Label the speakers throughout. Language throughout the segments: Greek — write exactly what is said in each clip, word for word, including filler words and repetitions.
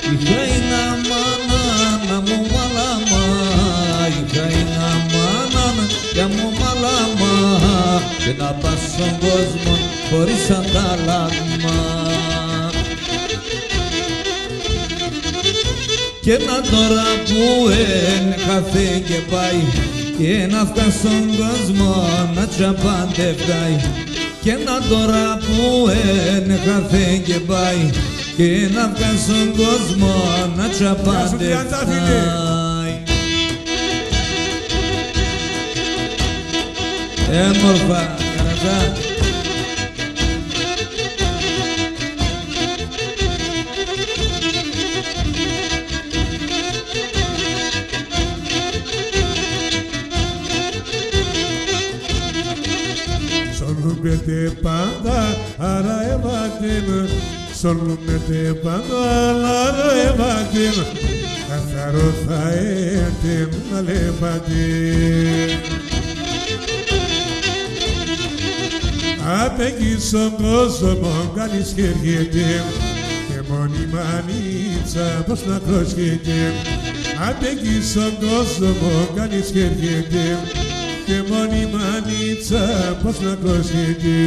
Speaker 1: Είχα ένα μάνα μου μαλάμα, είχα ένα μάνα για μου μαλάμα, και να πας στον κόσμο χωρίς αντάλλαγμα. Και να τώρα που είναι χαθεί και πάει, και να φτάσει στον κόσμο να τσαπαντευτάει. Και να τώρα που είναι χαθεί και πάει, και να βγάζει στον κόσμο να τσαπαντευτάει. Έμορφα, καρατά.
Speaker 2: Σολούμετε πάντα, άρα έβατειν. Σολούμετε πάντα, άρα έβατειν. Καθαρό θα έτειν να λεβατειν. Απ' εκεί στον κόσμο κανείς χέριεται, και μόνη μανίτσα πως να πρόσχεται. Απ' εκεί στον κόσμο κανείς χέριεται, και μόνη μανίτσα πως να πρόσχεται.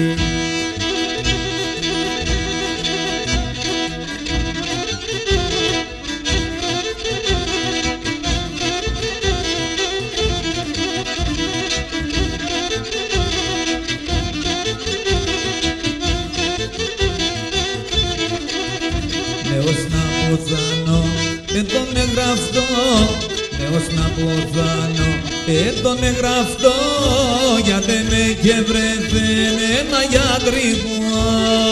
Speaker 1: Νέος να ποθάνω, δεν τον εγγραφτώ, νέος να ποθάνω, δεν τον εγγραφτώ, γιατί με και βρεθέν ένα γιατρικό.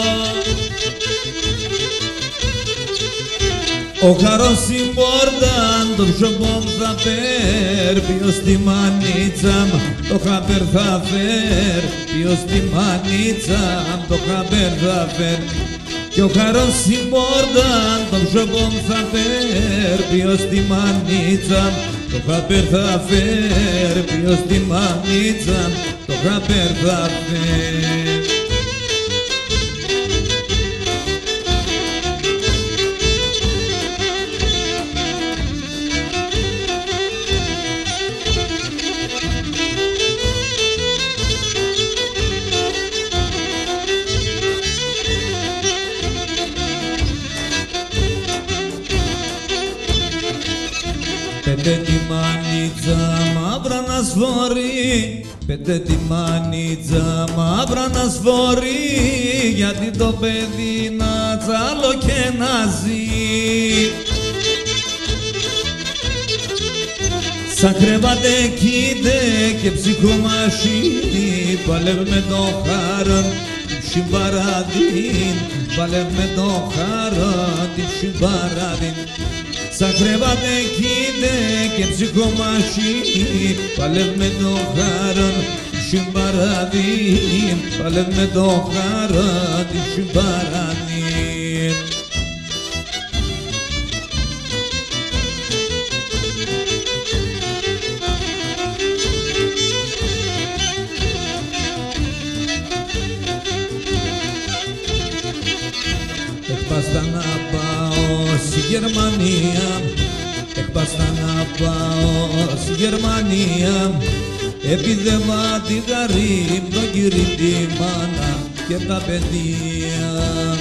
Speaker 1: Ο χαρός στην πόρτα, το ψωμό θα φέρ, ποιος τη μανίτσα μου, το χαπέρ θα φέρ, ποιος τη μανίτσα μου, το χαπέρ θα φέρ. Κι ο χαρός στην πόρτα, το ψωμό θα φέρ, ποιος τη μανίτσα μου, το χαπέρ θα φέρ, ποιος τη μανίτσα μου, το χαπέρ θα φέρ. Πέντε τη μανίτσα μαύρα να σφορεί, πέντε τη μανίτσα μαύρα να σφορεί, γιατί το παιδί να τσάλω και να ζει. Σαν κρεβάτε κοίτε και ψυχομασί, παλεύει με το χάρον την ψιμπαραδίν, παλεύει με το χάρον την ψιμπαραδίν. Σαν κρεβάτε κοίτε και ψυχομασί, παλεύει με το χάρον την ψιμπαραδίν, παλεύει με το χάρον την ψιμπαραδίν. Εκπάστα να πάω στη Γερμανία, εκπάστα να πάω στη Γερμανία, επίδευα τη γαρή, τον κύρι, τη μάνα και τα παιδεία.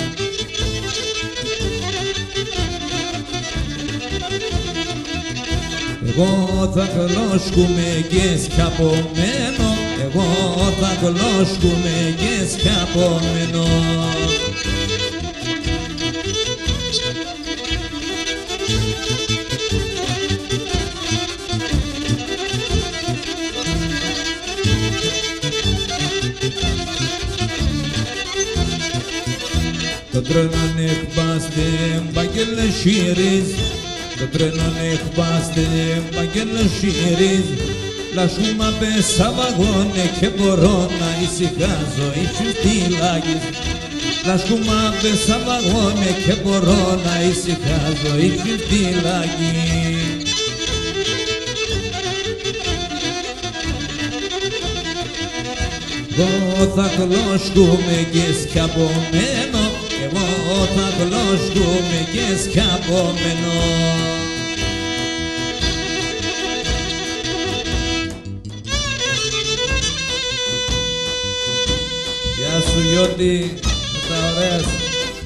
Speaker 1: Εγώ θα κλώσκουμε και σκαπομένο, εγώ θα κλώσκουμε και σκαπομένο. Το τρένο εκπάστε μπαγγέλε σύρις, το τρένο εκπάστε μπαγγέλε σύρις, λασχούμα πέσα βαγόνε και μπορώ να ησυχάζω ίσως τυλάγεις. Λασχούμα πέσα βαγόνε και μπορώ να ησυχάζω ίσως τυλάγεις. Εγώ θα κλώσκουμε και σκαπομένο, εγώ θα γλώσκουμε και σκαπόμενο. Γεια σου Γιώτη, με τα ωραία σου.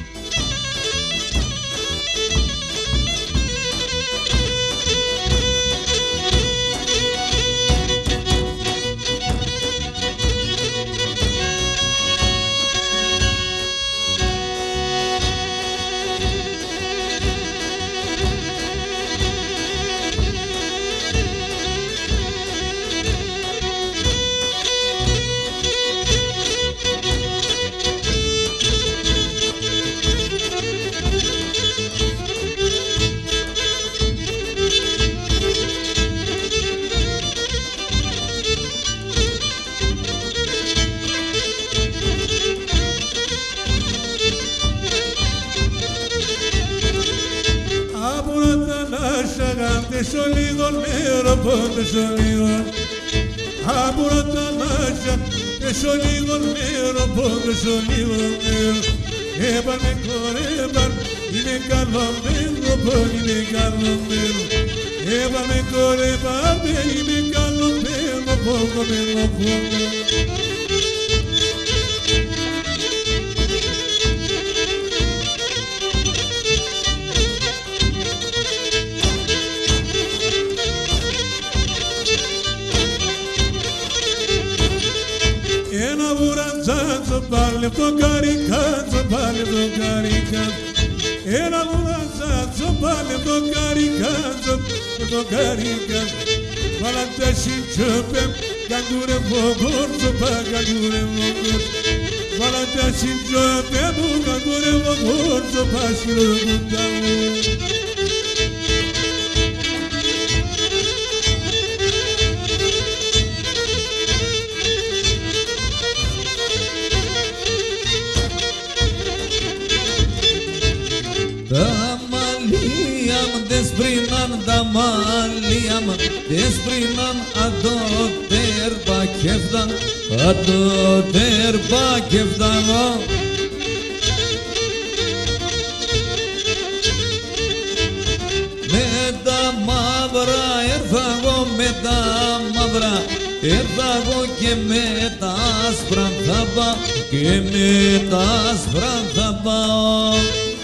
Speaker 2: Tesho ligol mero pon tesho ligol Aburata nasha tesho ligol mero pon tesho ligol mero Eban me kore eban ime kalom mero pon ime kalom mero Eban me kore eban ime kalom mero pon mero pon Parle to caricanzo, parle to caricanzo E la mulanzazzo, parle to caricanzo, to caricanzo Valante shinchopem, gangure vogorzo, pa gangure vogorzo Valante shinchopem, gangure vogorzo, pa shirugundamo
Speaker 1: Τα μαλλία μου δεσπρίναν, τα μαλλία μου δεσπρίναν Αντ' το τέρπα και φτάν, αντ' το τέρπα και φτάνω Με τα μαύρα έρθα εγώ, με τα μαύρα έρθα εγώ και με τα άσπρα θα πάω, και με τα άσπρα θα πάω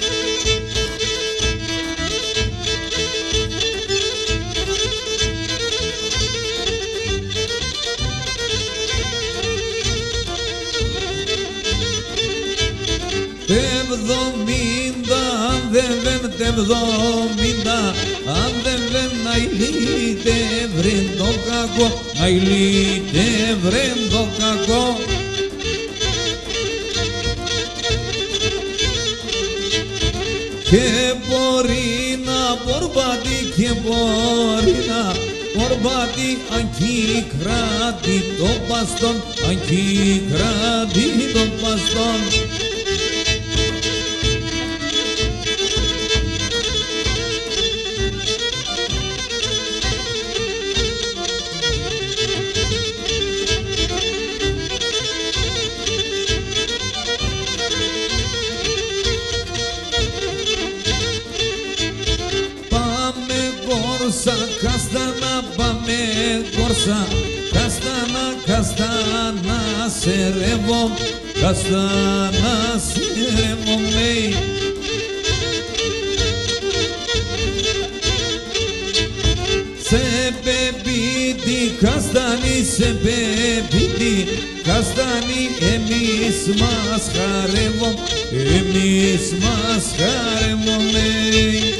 Speaker 1: Εβδομήντα, αν δεν βεν τεβδομήντα, αν δεν βεν να ηλίτε βρεν το κακό, να ηλίτε βρεν το κακό. Και μπορεί να πορπατεί και μπορεί να πορπατεί αν κι κράτη το παστόν, αν κι κράτη το παστόν. Καστάνα πάμε κόρσα, καστάνα, καστάνα σε ρεύω, καστάνα σε ρεύω μέι. Σε πεπίτη, καστάνι, σε πεπίτη, καστάνι, εμείς μας χαρεύω, εμείς μας χαρεύω μέι.